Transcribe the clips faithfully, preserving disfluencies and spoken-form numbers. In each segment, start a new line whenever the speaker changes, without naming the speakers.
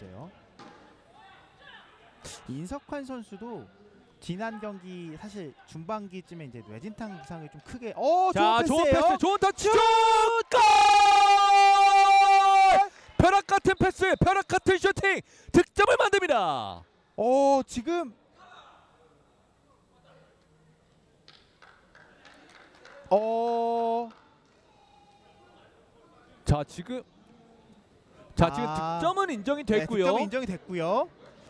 있어요. 인석환 선수도 지난 경기 사실 중반기쯤에 이제 뇌진탕 부상이 좀 크게 어
자,
좋은
좋은
패스예요.
패스, 좋은 터치, 슛! 골! 벼락 같은 패스, 벼락 같은 슈팅, 득점을 만듭니다.
어 지금 어
자, 지금 자, 지금
아,
득점은 인정이
네,
됐고요.
득점은 인정이 됐고요.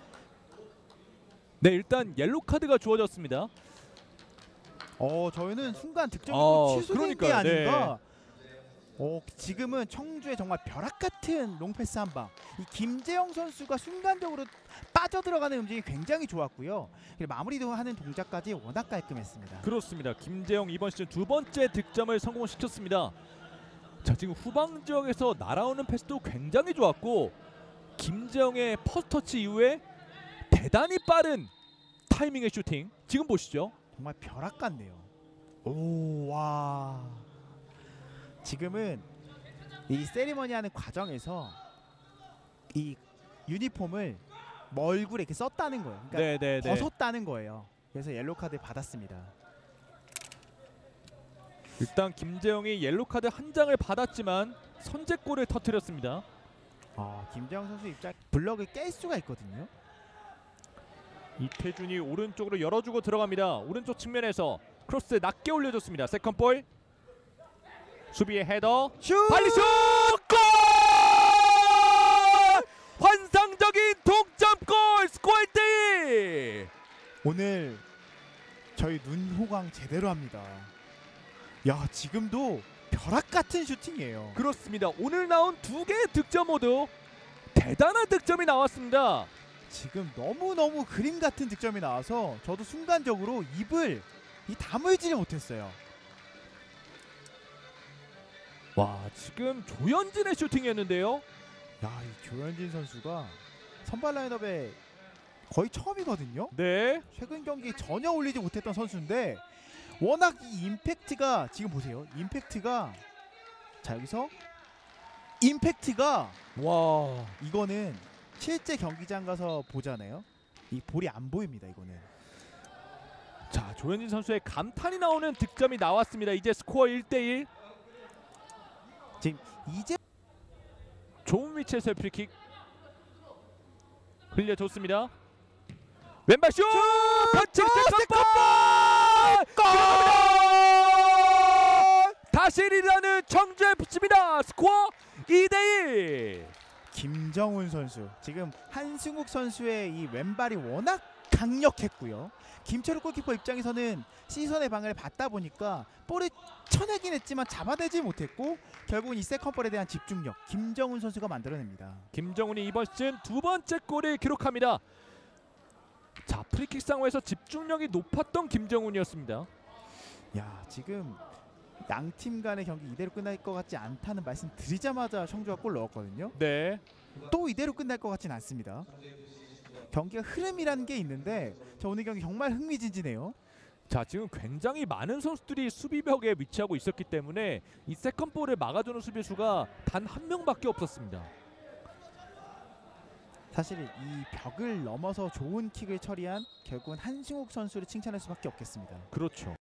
네, 일단 옐로 카드가 주어졌습니다.
어 저희는 순간 득점이
어,
취소된 게
그러니까요.
아닌가. 어 지금은 청주의 정말 벼락 같은 롱패스 한 방. 이 김재영 선수가 순간적으로 빠져들어가는 움직임이 굉장히 좋았고요. 그리고 마무리도 하는 동작까지 워낙 깔끔했습니다.
그렇습니다. 김재영 이번 시즌 두 번째 득점을 성공시켰습니다. 자, 지금 후방 지역에서 날아오는 패스도 굉장히 좋았고 김재영의 퍼스터치 이후에 대단히 빠른 타이밍의 슈팅. 지금 보시죠.
정말 벼락 같네요. 오, 와. 지금은 이 세리머니 하는 과정에서 이 유니폼을 얼굴에 이렇게 썼다는 거예요. 그러니까
네, 네, 네.
벗었다는 거예요. 그래서 옐로 카드 받았습니다.
일단 김재영이 옐로 카드 한 장을 받았지만 선제골을 터뜨렸습니다.
아, 김재영 선수 입장 블럭을 깰 수가 있거든요.
이태준이 오른쪽으로 열어주고 들어갑니다. 오른쪽 측면에서 크로스 낮게 올려줬습니다. 세컨볼. 수비의 헤더.
슛!
발리 슛! 골! 환상적인 동점골! 스코어 일 대 일!
오늘 저희 눈호강 제대로 합니다. 야, 지금도 벼락 같은 슈팅이에요.
그렇습니다. 오늘 나온 두 개의 득점 모두 대단한 득점이 나왔습니다.
지금 너무너무 그림 같은 득점이 나와서 저도 순간적으로 입을 이 다물지를 못했어요.
와, 지금 조현진의 슈팅이었는데요.
야, 이 조현진 선수가 선발 라인업에 거의 처음이거든요.
네.
최근 경기에 전혀 올리지 못했던 선수인데 워낙 이 임팩트가 지금 보세요. 임팩트가 자 여기서 임팩트가
와.
이거는 실제 경기장 가서 보잖아요. 이 볼이 안 보입니다. 이거는.
자, 조현진 선수의 감탄이 나오는 득점이 나왔습니다. 이제 스코어 일 대 일.
지금 이제
좋은 위치에서의 프리킥 흘려줬습니다. 왼발 슛! 터치 세컨볼! 골! 다시 리드하는 청주에프씨입니다. 스코어 이 대 일.
김정훈 선수 지금 한승욱 선수의 이 왼발이 워낙 강력했고요. 김철우 골키퍼 입장에서는 시선의 방해를 받다 보니까 볼을 쳐내긴 했지만 잡아내지 못했고 결국은 이 세컨볼에 대한 집중력 김정훈 선수가 만들어냅니다.
김정훈이 이번 시즌 두 번째 골을 기록합니다. 자, 프리킥 상황에서 집중력이 높았던 김정훈이었습니다.
야, 지금 양팀 간의 경기 이대로 끝날 것 같지 않다는 말씀 드리자마자 청주가 골 넣었거든요.
네.
또 이대로 끝날 것 같진 않습니다. 경기가 흐름이라는 게 있는데 저 오늘 경기 정말 흥미진진해요.
자, 지금 굉장히 많은 선수들이 수비벽에 위치하고 있었기 때문에 이 세컨볼을 막아주는 수비수가 단 한 명밖에 없었습니다.
사실 이 벽을 넘어서 좋은 킥을 처리한 결국은 한승욱 선수를 칭찬할 수밖에 없겠습니다.
그렇죠.